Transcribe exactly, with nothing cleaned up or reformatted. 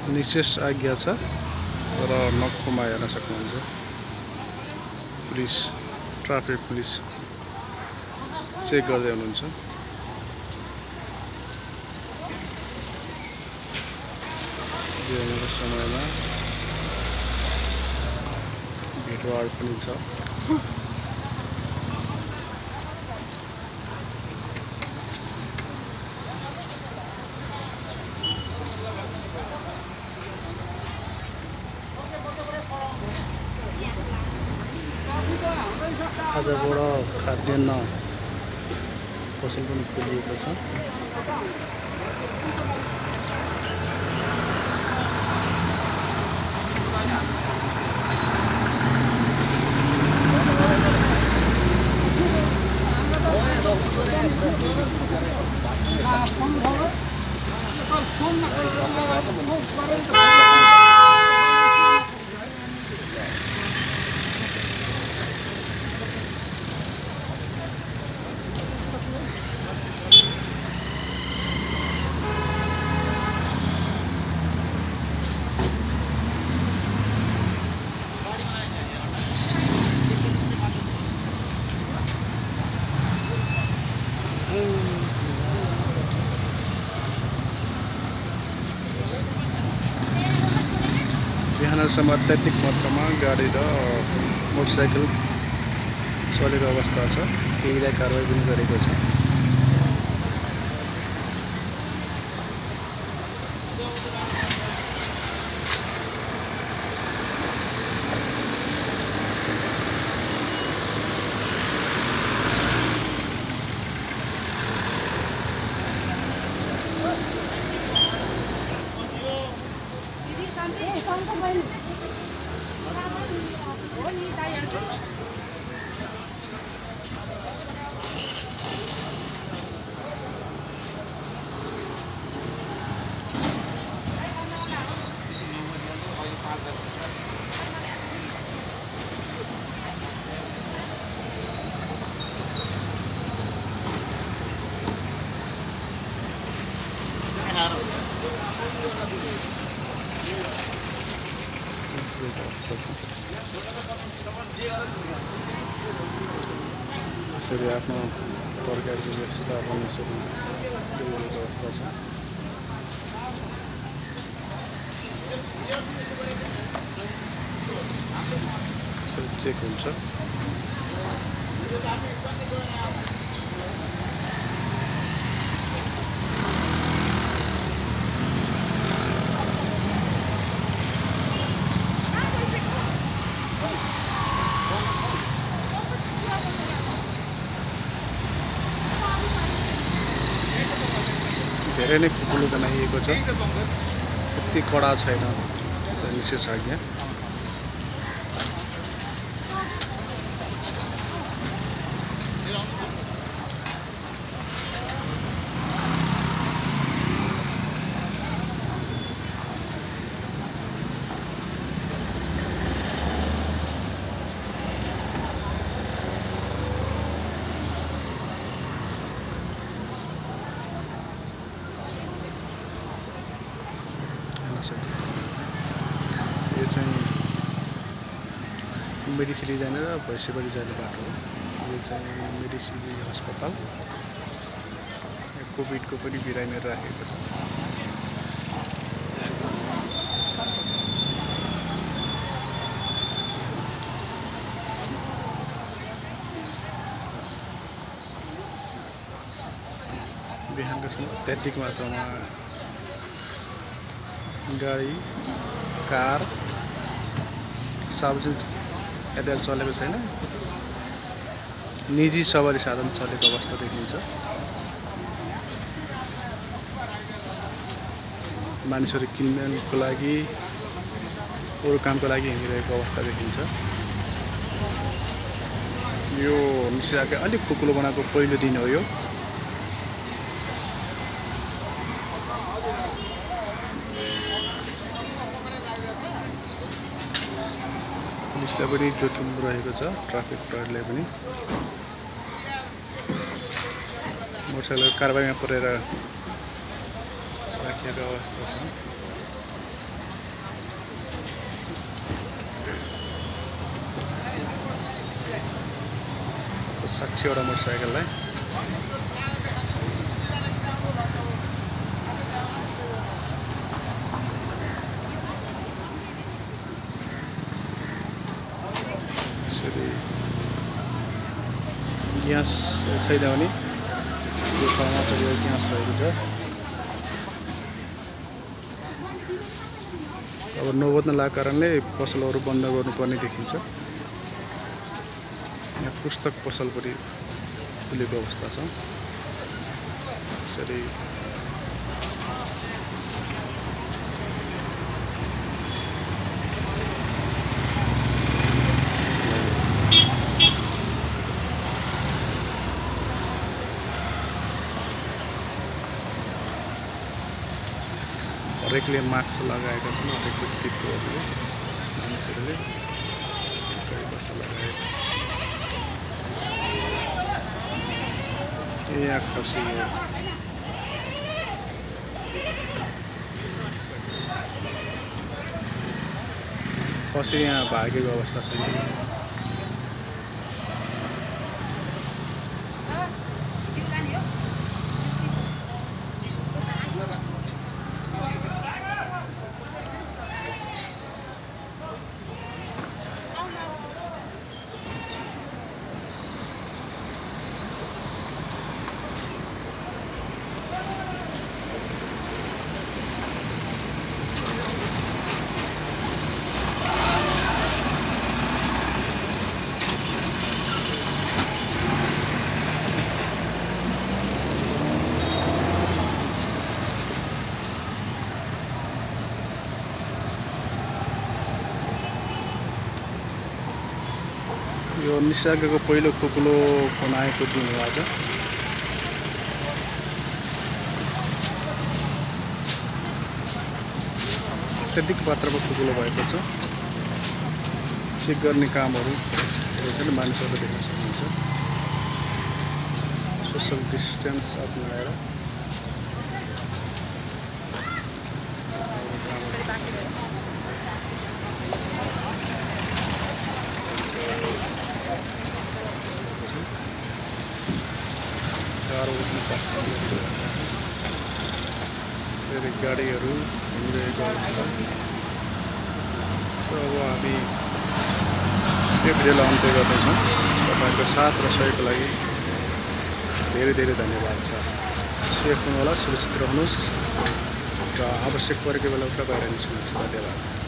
निषेध आज्ञा छ र नखुमा हेर्न सक्नुहुन्छ। पुलिस ट्राफिक पुलिस चेक गर्दै हुनुहुन्छ। बिहानको समयमा भिडभाड पनि छ। आजबाट खाद्यान्न पसल पनि खोलिएको छ। बिहानसम्म अत्याधिक मात्रामा गाडी र मोटरसाइकल चलेको अवस्था छ। केहीलाई कारवाही पनि गरेको छ। यसरी आफ्नो तरकारीको व्यवस्थापन यसरी गरिएको अवस्था छ। चेक हुन्छ। धेरै नै खुकुलो बनाइएको छ। त्यति कडा छैन निषेध आज्ञा। यो चाहिँ मेडिसिटी जाने र भैँसीबारी जाने बाटो हो। यो चाहिँ मेडिसिटी अस्पताल। कोभिडको पनि बिरामीहरू राखेको छ। बिहानको समय अत्याधिक मात्रामा गाडी कार सार्वजनिक यातायात चलेको छैन। निजी सवारी साधन चलेको अवस्था देखिन्छ। मानिसहरू किनमेलको लागि अरू कामको लागि हिँडिरहेको अवस्था देखिन्छ। यो निषेधाज्ञा अलिक खुकुलो बनाएको पहिलो दिन हो यो। पुलिसलाई पनि जोखिम रहेको छ। ट्राफिक प्रहरीलाई पनि मोटरसाइकल कारबाहीमा परेर राखिएको अवस्था छ। साठीवटा मोटरसाइकललाई यसरी ग्यास छैन भने यो ठाउँमा चाहिँ यो ग्यास रहेको छ। अब नबोध्न लागेको कारणले पसलहरू बन्द गर्नुपर्ने देखिन्छ। यहाँ पुस्तक पसल पनि खुलेको अवस्था छ। यसरी हरेकले मास्क लगाएका छन्। हरेक व्यक्तित्वहरूले मानिसहरूले मास्क लगाए। यहाँ खसी हो खसी यहाँ भागेको अवस्था छ। यो निसर्गको पहिलो कुकुलो बनाएको दिन हो आज। अत्यधिक मात्रामा कुकुलो भएको छ। चेक गर्ने कामहरू चाहिँ मानिसहरूले देख्न सक्नुहुन्छ। सोसल डिस्टेन्स अपनाएर फेरि गाडीहरू हिँडिरहेको अवस्था। सो अब हामी यो भिडियोलाई अन्त्य गर्दैछौँ। तपाईँको साथ र सहयोगको लागि धेरै धेरै धन्यवाद छ। सेफ हुनुहोला, सुरक्षित रहनुहोस् र आवश्यक परेको बेला उता बाहिर निस्कनुहोस्। धन्यवाद।